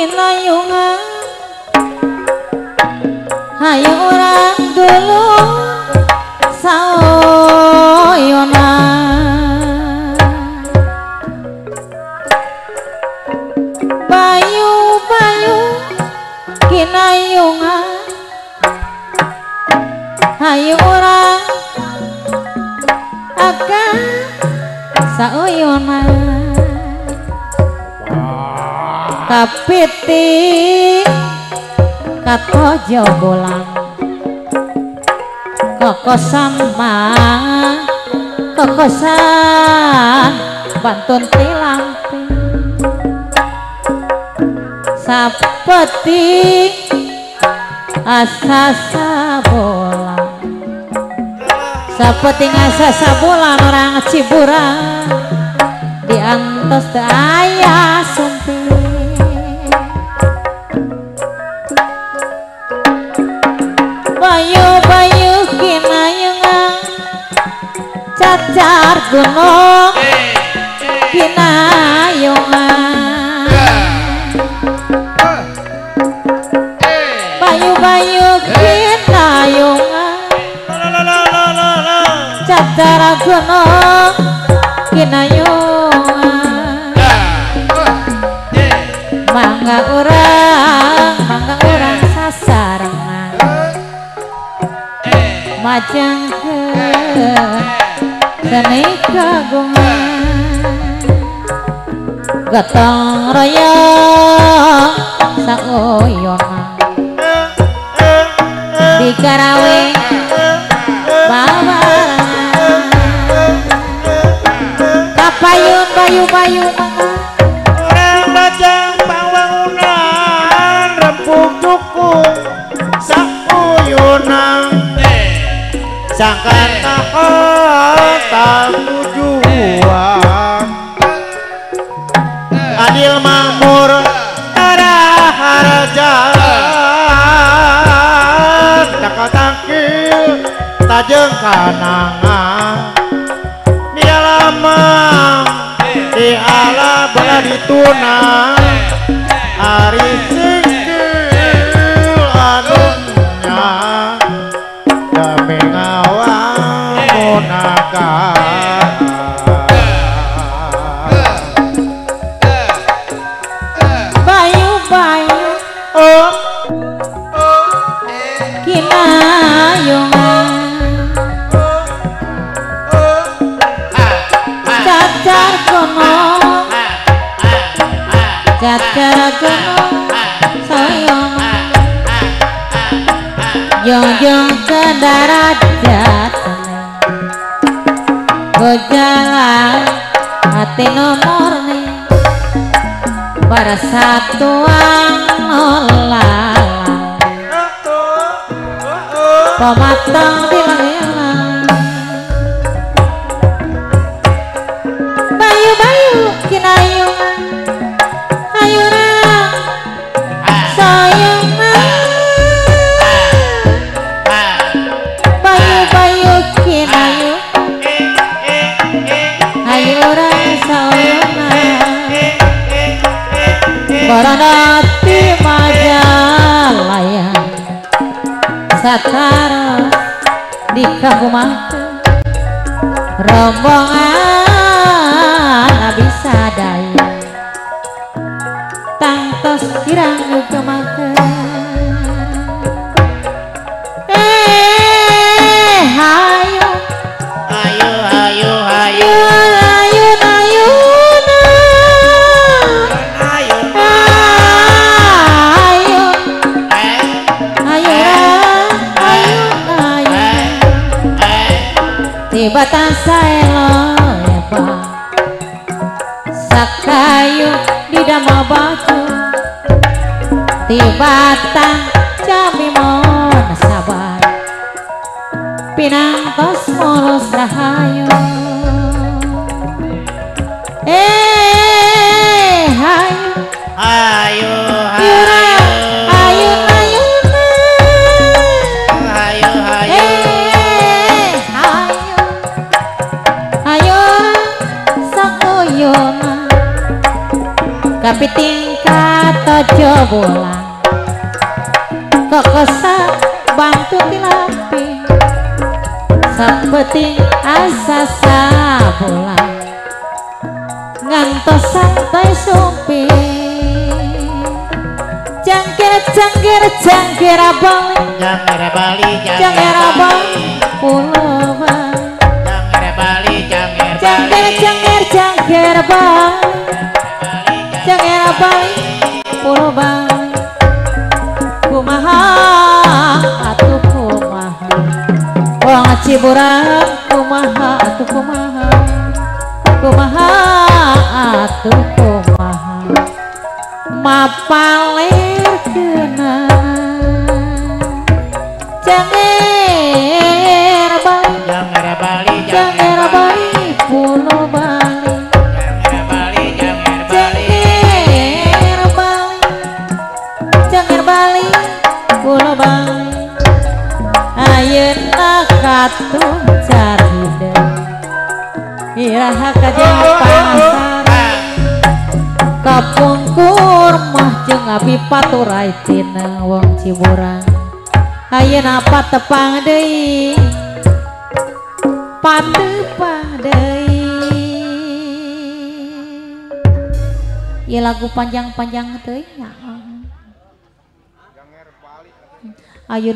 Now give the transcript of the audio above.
kinayungan hayu orang dulu saoyona bayu-bayu kinayungan hayu orang akan saoyona kapiti katojo bolang kokosan mang kokosan bantun tilampi sapeti asa sabolang sapeti asa sabolang orang Ciburan diantos teu aya sumpi bayu-bayu kinayungan cacar gunung kinayungan bayu-bayu kinayungan cacar gunung kinayungan mangga urang sasarengan majang ke seni kagungan gotong royong saoyona di Karawe babarengan kapayun bayu-bayu orang bajang pangwangunan rempuk cukung sauyunang sangkan tak tujuan adil makmur arah harja takil tajeng kanangan dia lama di ala bala ditunang ari sikil anunya demi ngawang munakan bayu-bayu kinayungan cacar gunung sayang jong-jong ke darajat gojalan hati nomornya bersatuan nolalang pematang dilang bayu-bayu kinayungan ayurang sayungan bayu-bayu kinayungan ayurang sayungan baranati majalaya satara di kabupaten rombongan abisa daya tangtos kirang kemakan hayu ayo ayo ayo ayun ayun ayun tibatan saelo eba sakayu di dama baju tibatan jami mon sabar pinangtos mulus rahayu hayu ayo ayun ayo sakoyona kapiting kato rojo bolang kekesak bantu tilapi sabeting asa sabolang ngantos santai sumpi jangkir balik Jangkir Bali jangkir balik pulau balik jangkir balik pulau balik kumaha atuh kumaha wong Ciburang kumaha atuh kumaha kumaha atuh kumaha mapalir kenang jangkir balik pulau balik jangkir balik pulau balik ayeuna katung carida iraha kajeng pasaran kapungkur mah jeung abi paturai tina wong Ciburang ayeuna patepang deui patepang deui ieu lagu panjang-panjang teuing nya ayeuna